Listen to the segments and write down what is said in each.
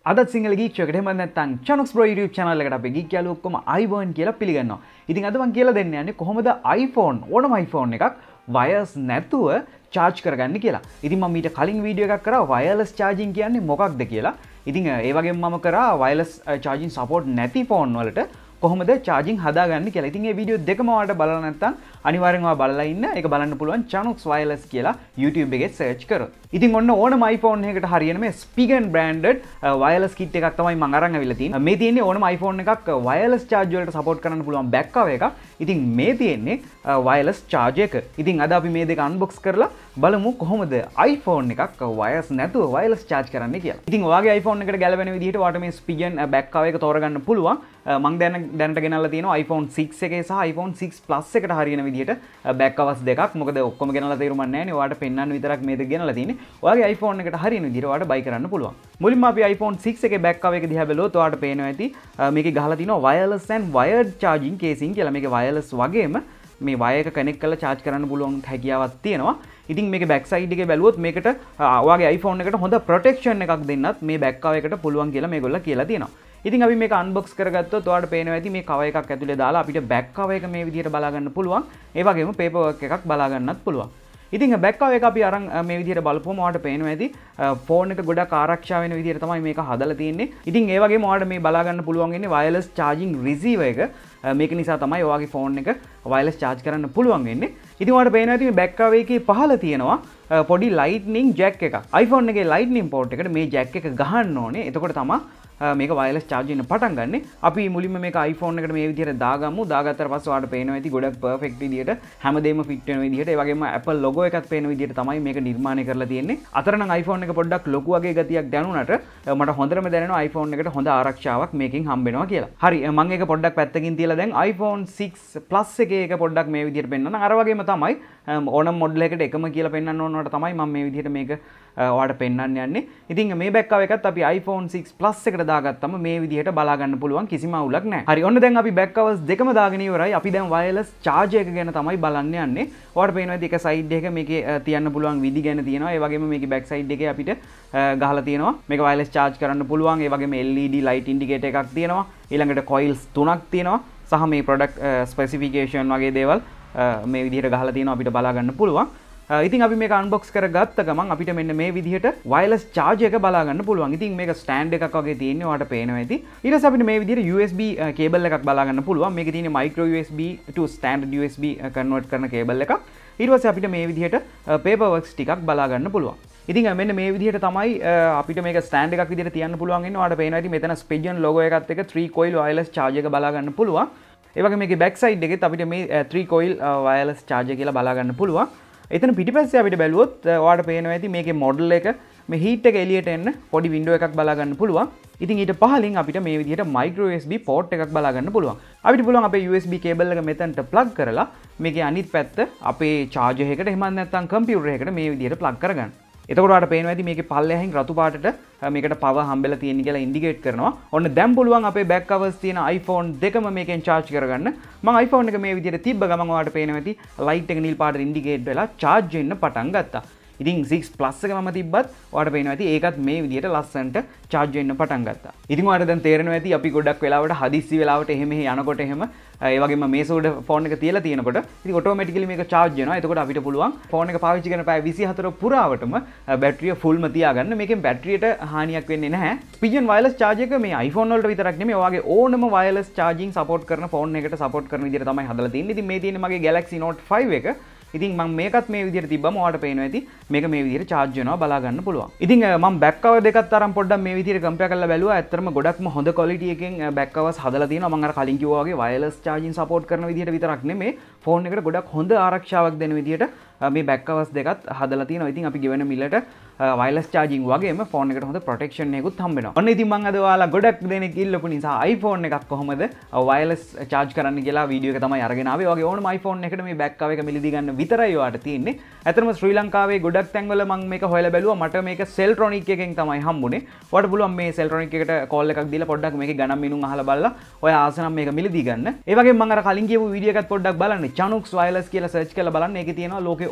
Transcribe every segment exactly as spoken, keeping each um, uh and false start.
අදත් සිංහල ගීක් එකට එහෙම නැත්නම් චනුක්ස් බ්‍රෝ YouTube channel එකට අපි ගීක් යාළුවෝ ඔක්කොම අයබෝන් කියලා පිළිගන්නවා. ඉතින් අද මම කියලා දෙන්න යන්නේ කොහොමද iPhone ඕනම iPhone එකක් වයර්ස් නැතුව charge කරගන්න කියලා. ඉතින් මම ඊට කලින් වීඩියෝ එකක් කරා wireless charging කියන්නේ මොකක්ද කියලා. ඉතින් ඒ වගේම මම කරා wireless charging support නැති phone වලට කොහොමද charging හදාගන්නේ කියලා. ඉතින් මේ වීඩියෝ දෙකම ඔයාලට බලලා නැත්නම් අනිවාර්යෙන්ම ඔයා බලලා ඉන්න. ඒක බලන්න පුළුවන් Chanox wireless කියලා YouTube එකේ search කරොත්. ඉතින් ඔන්න ඕනම iPhone එකකට හරියන මේ Spigen branded wireless kit එකක් තමයි මම අරන් අවිල්ලා තියෙන්නේ. මේ තියෙන්නේ ඕනම iPhone එකක් wireless charge වලට support කරන්න පුළුවන් back cover එකක්. ඉතින් මේ තියෙන්නේ wireless charge එක. ඉතින් අද අපි මේ දෙක unbox කරලා බලමු කොහොමද iPhone එකක් wires නැතුව wireless charge කරන්නේ කියලා. ඉතින් ඔයාගේ iPhone එකට ගැලපෙන විදිහට ඔයාලට මේ Spigen back cover එක තෝරගන්න පුළුවන්. මම දැන් දැනට ගෙනල්ලා තියෙනවා iPhone six එකේ සහ iPhone six plus එකට හරියන විදිහට back covers දෙකක්. මොකද ඔක්කොම ගෙනල්ලා තේරුම්ක් නැහැ නේ. ඔයාලට පෙන්වන්න විතරක් මේ දෙක ගෙනල්ලා තියෙන්නේ. ඔයාගේ iPhone එකට හරියන විදිහට ඔයාලට buy කරන්න පුළුවන්. මුලින්ම අපි iPhone six එකේ back cover එක දිහා බැලුවොත් ඔයාලට පේනවා ඇති මේකේ ගහලා තියෙනවා wireless and wired charging casing කියලා. මේකේ wireless වගේම මේ wire එක connect කරලා charge කරන්න පුළුවන් හැකියාවක් තියෙනවා. ඉතින් මේකේ back side එකේ බැලුවොත් මේකට ඔයාගේ iPhone එකට හොඳ protection එකක් දෙන්නත් මේ back cover එකට පුළුවන් කියලා මේගොල්ලෝ කියලා තියෙනවා. ඉතින් අපි මේක unbox කරගත්තොත් ඔයාලට පේනවා ඇති මේ cover එකක් ඇතුලේ දාලා අපිට back cover එක මේ විදිහට බලා ගන්න පුළුවන්. ඒ වගේම paperwork එකක් බලා ගන්නත් පුළුවන්. ඉතින් back cover එක අපි අරන් මේ විදිහට බලපුවම ඔයාලට පේනවා ඇති ෆෝන් එක ගොඩක් ආරක්ෂා වෙන විදිහට තමයි මේක හදලා තියෙන්නේ. ඉතින් ඒ වගේම ඔයාලට මේ බලා ගන්න පුළුවන් ඉන්නේ wireless charging receiver එක. මේක නිසා තමයි ඔයාගේ ෆෝන් එක wireless charge කරන්න පුළුවන් වෙන්නේ. ඉතින් ඔයාලට පේනවා ඇති මේ back cover එකේ පහළ තියෙනවා පොඩි lightning jack එකක්. iPhone එකේ lightning port එකට මේ jack එක ගහන්න ඕනේ. එතකොට තමයි මේක wireless charging එක පටන් ගන්න. අපි මුලින්ම මේක iPhone එකට මේ විදිහට දාගමු. දාගත්තට පස්සේ ඔයාලට පේනවා ඇති ගොඩක් perfect විදිහට හැමදේම fit වෙන විදිහට. ඒ වගේම Apple logo එකත් පේන විදිහට තමයි මේක නිර්මාණය කරලා තියෙන්නේ. අතර නම් iPhone එක පොඩ්ඩක් ලොකු වගේ ගතියක් දැනුණාට මට හොඳටම දැනෙනවා iPhone එකට හොඳ ආරක්ෂාවක් මේකෙන් හම්බ වෙනවා කියලා. හරි මම ඒක පොඩ්ඩක් පැත්තකින් තියලා දැන් iPhone six plus එකේ එක පොඩ්ඩක් මේ විදිහට පෙන්නන්න. අර වගේම තමයි ඕනම මොඩල් එකකට එකම කියලා පෙන්වන්න ඕනවට තමයි මම මේ විදිහට මේක ඔයාලට පෙන්වන්න යන්නේ. ඉතින් මේ back cover එකත් අපි iPhone six plus එකට දාගත්තම මේ විදිහට බලා ගන්න පුළුවන් කිසිම අවුලක් නැහැ. හරි ඔන්න දැන් අපි back covers දෙකම දාගෙන ඉවරයි. අපි දැන් wireless charge එක ගැන තමයි බලන්න යන්නේ. ඔයාලට පේනවා ඇති එක side එක මේකේ තියන්න පුළුවන් විදි ගැන තියෙනවා. ඒ වගේම මේකේ back side එකේ අපිට ගහලා තියෙනවා. මේක wireless charge කරන්න පුළුවන්. ඒ වගේම L E D light indicator එකක් තියෙනවා. ඊළඟට coils තුනක් තියෙනවා. සහ මේ product specification වගේ දේවල් මේ විදිහට ගහලා තියෙනවා අපිට බලා ගන්න පුළුවන්. ඉතින් අපි මේක unbox කරගත්ත ගමන් අපිට මෙන්න මේ විදිහට wireless charge එක බලා ගන්න පුළුවන්. ඉතින් මේක stand එකක් වගේ තියෙන්නේ ඔයාලට පේනවා ඇති. ඊට පස්සේ අපිට මේ විදිහට U S B cable එකක් බලා ගන්න පුළුවන්. මේකේ තියෙන්නේ micro U S B to standard U S B convert කරන cable එකක්. ඊට පස්සේ අපිට මේ විදිහට paperwork ටිකක් බලා ගන්න පුළුවන්. ඉතින් මෙන්න මේ විදිහට තමයි අපිට මේක stand එකක් විදිහට තියන්න පුළුවන් ඉන්නේ. ඔයාලට පේනවා ඇති මෙතන Spigen logo එකත් එක්ක three coil wireless charge එක බලා ගන්න පුළුවන්. ඒ වගේ මේකේ back side එකෙත් අපිට මේ three coil wireless charger කියලා බලා ගන්න පුළුවන්. එතන පිටිපස්සේ අපිට බැලුවොත් ඔයාලට පේනවා ඇති මේකේ model එක මේ heat එක එළියට එන්න පොඩි window එකක් බලා ගන්න පුළුවන්. ඉතින් ඊට පහලින් අපිට මේ විදිහට micro U S B port එකක් බලා ගන්න පුළුවන්. අපිට පුළුවන් අපේ U S B cable එක මෙතනට plug කරලා මේකේ අනිත් පැත්ත අපේ charger එකකට එහෙම නැත්නම් computer එකකට මේ විදිහට plug කරගන්න. එතකොට ඔයාලට පේනවා ඇති මේකේ පල්ලෙහින් රතු පාටට මේකට power හම්බෙලා තියෙන කියලා indicate කරනවා. ඔන්න දැන් පුළුවන් අපේ back covers තියෙන iPhone දෙකම මේකෙන් charge කරගන්න. මම iPhone එක මේ විදිහට තිබ්බ ගමන් ඔයාලට පේනවා ඇති light එක නිල් පාටට indicate වෙලා charge වෙන්න පටන් ගත්තා. ඉතින් six plus එක මම තිබ්බත් ඔයාලට පේනවා ඇති ඒකත් මේ විදිහට ලස්සනට charge වෙන්න පටන් ගත්තා. ඉතින් ඔයාලට දැන් තේරෙනවා ඇති අපි ගොඩක් වෙලාවට හදිස්සි වෙලාවට එහෙම එහෙ යනකොට එහෙම ඒ වගේම මේස උඩ ෆෝන් එක තියලා තියෙනකොට ඉතින් ඔටෝමැටිකලි මේක charge වෙනවා. එතකොට අපිට පුළුවන් ෆෝන් එක පාවිච්චි කරන පැය විසිහතර පුරාවටම බැටරිය ෆුල්ම තියාගන්න. මේකෙන් බැටරියට හානියක් වෙන්නේ නැහැ. Spigen wireless charger එක මේ iPhone වලට විතරක් නෙමෙයි ඔයාගේ ඕනම wireless charging support කරන ෆෝන් එකකට support කරන විදිහට තමයි හදලා තියෙන්නේ. ඉතින් මේ තියෙන්නේ මගේ Galaxy Note five එක. ඉතින් මම මේකත් මේ විදිහට තිබ්බම ඔයාලට පේනවා ඇති මේක මේ විදිහට charge වෙනවා බලා ගන්න පුළුවන්. ඉතින් මම back cover දෙකත් අරන් පොඩ්ඩක් මේ විදිහට compare කරලා බැලුවා. ඇත්තටම ගොඩක්ම හොඳ quality එකකින් back covers හදලා තියෙනවා. මම අර කලින් කිව්වා වගේ wireless charging support කරන විදිහට විතරක් නෙමෙයි ෆෝන් එකට ගොඩක් හොඳ ආරක්ෂාවක් දෙන විදිහට මේ back covers දෙකත් හදලා තියෙනවා. ඉතින් අපි ගෙවන මිලට wireless charging වගේම ෆෝන් එකට හොඳ protection එකකුත් හම්බ වෙනවා. ඔන්න ඉතින් මම අද ඔයාලා ගොඩක් දෙනෙක් ඉල්ලපු නිසා iPhone එකක් කොහොමද wireless charge කරන්න කියලා වීඩියෝ එක තමයි අරගෙන ආවේ. ඔයගේ ඕනම iPhone එකකට මේ back cover එක මිලදී ගන්න විතරයි ඔයාලට තියෙන්නේ. ඇත්තටම ශ්‍රී ලංකාවේ ගොඩක් තැන්වල මම මේක හොයලා බැලුවා. මට මේක Celltronic එකෙන් තමයි හම්බුනේ. ඔයාලට පුළුවන් මේ Celltronic එකට call එකක් දීලා පොඩ්ඩක් මේකේ ගණන් මිනුම් අහලා බලලා ඔය ආස නම් මේක මිලදී ගන්න. ඒ වගේම මම අර කලින් කියපු වීඩියෝ එකත් පොඩ්ඩක් බලන්න. Chanox wireless කියලා search කරලා බලන්න. ඒකේ තියෙනවා ලෝකේ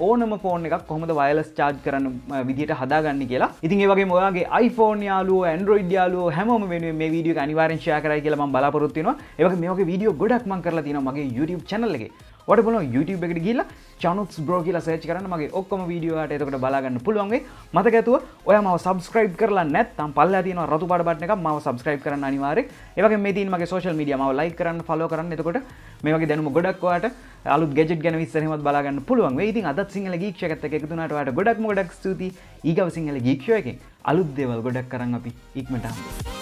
ඕනම ෆෝන් එකක් කොහොමද වයර්ලස් charge කරන්න විදිහට හදාගන්නේ කියලා. ඉතින් ඒ වගේම ඔයාගේ iPhone යාළුවෝ Android යාළුවෝ හැමෝම වෙනුවෙන් මේ වීඩියෝ එක අනිවාර්යෙන් share කරයි කියලා මම බලාපොරොත්තු වෙනවා. ඒ වගේ මේ වගේ වීඩියෝ ගොඩක් මම කරලා තියෙනවා මගේ YouTube channel එකේ. ඔයාලට බලන්න YouTube එකට ගිහිල්ලා Chanuks Bro කියලා search කරන්න මගේ ඔක්කොම වීඩියෝ වලට එතකොට බලා ගන්න පුළුවන් වෙයි. මතක ඇතුව ඔයා මාව subscribe කරලා නැත්නම් පල්ලෙහා තියෙන රතු පාට බටන් එකක් මාව subscribe කරන්න අනිවාර්යයෙන්. ඒ වගේම මේ තියෙන මගේ social media මාව like කරන්න follow කරන්න. එතකොට මේ වගේ දැනුම ගොඩක් ඔයාට අලුත් gadget ගැන විස්තර එහෙමත් බලා ගන්න පුළුවන් වෙයි. ඉතින් අදත් සිංහල geek show එකත් එක්ක එකතු වුණාට ඔයාට ගොඩක්ම ගොඩක් ස්තුතියි. ඊගව සිංහල geek show එකෙන් අලුත් දේවල් ගොඩක් කරන් අපි ඉක්මනට හම්බෙමු.